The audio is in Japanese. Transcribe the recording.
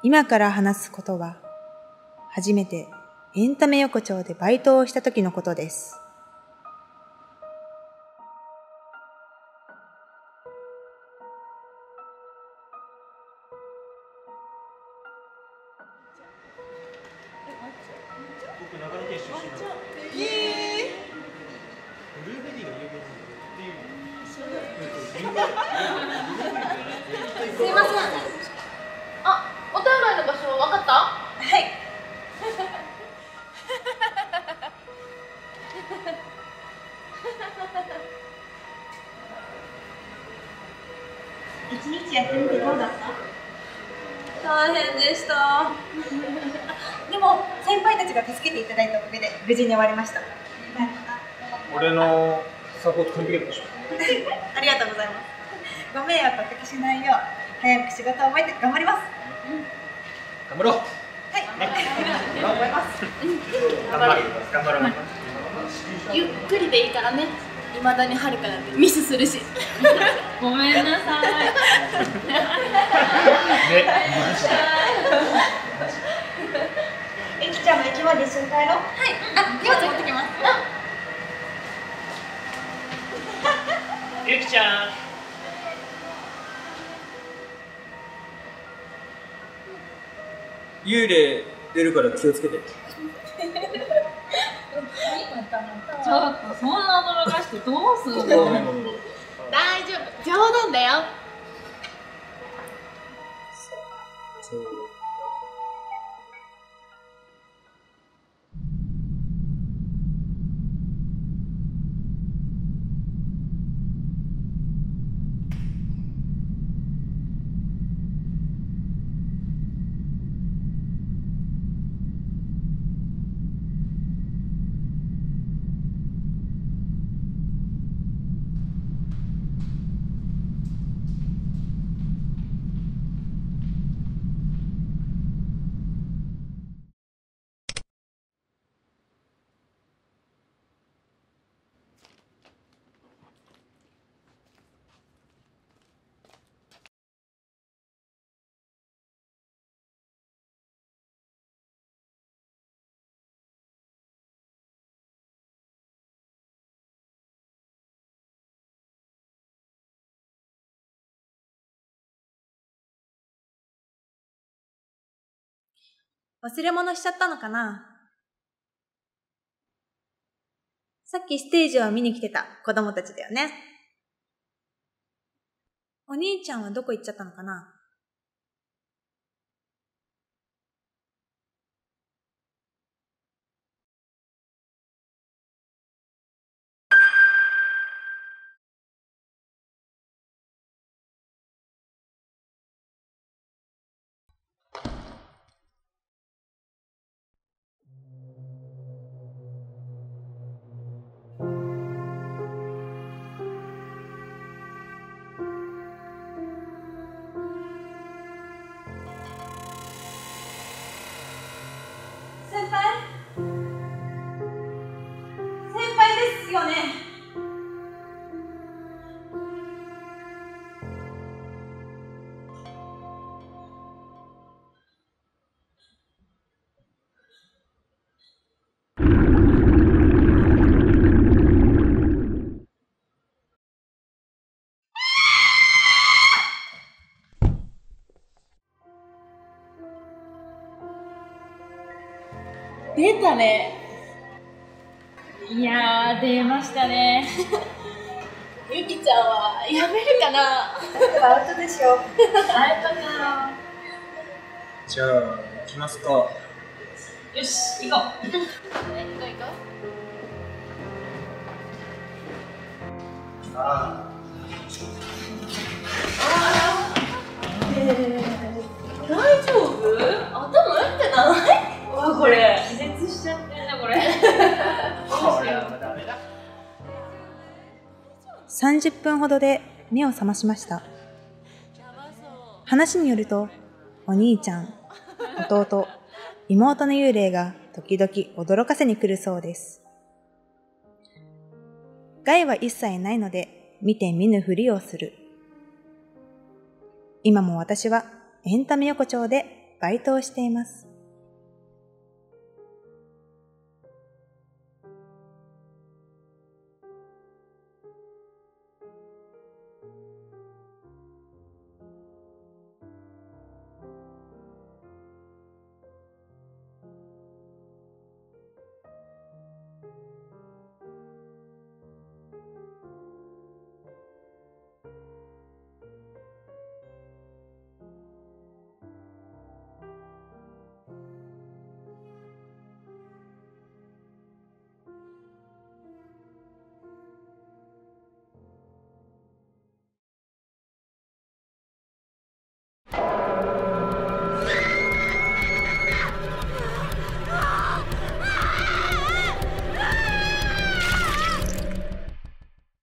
今から話すことは、初めてエンタメ横丁でバイトをした時のことです。 僕長野県出身なんです。ブルーベリーが有名なんだっていう。 すいません。あ、お手洗いの場所分かった？はい。 一日やってみてどうだった？ 大変でした。 でも先輩たちが助けていただいたおかげで無事に終わりました。 俺のサポート完璧だったでしょ。 ありがとうございます。ご迷惑をおかけしないよう早く仕事を覚えて頑張ります。 頑張ろう。 はい。頑張ります。 頑張ろう。 ゆっくりでいいからね。未だにはるかなんてミスするし。ごめんなさい。 ね、マジで。 ゆきちゃんも駅まで一緒に帰ろう。はい。 あ、荷物持ってきます。 ゆきちゃん。幽霊出るから気をつけて。 ちょっとそんな驚かしてどうするの？大丈夫、冗談だよ。 そう。 忘れ物しちゃったのかな？さっきステージを見に来てた子供たちだよね。お兄ちゃんはどこ行っちゃったのかな？ 先輩ですよね。 出たね。いやー、出ましたね。ゆきちゃんはやめるかな？ アウトでしょ。 アウトか。 じゃあ行きますか。 よし、行こう。行こう。 あ大丈夫？頭打ってない？うわ、これ気絶しちゃってるな、これ。 あ。これはダメだ。 30分ほどで目を覚ましました。話によると、お兄ちゃん、弟、妹の幽霊が時々驚かせに来るそうです。害は一切ないので見て見ぬふりをする。今も私はエンタメ横丁で該当しています。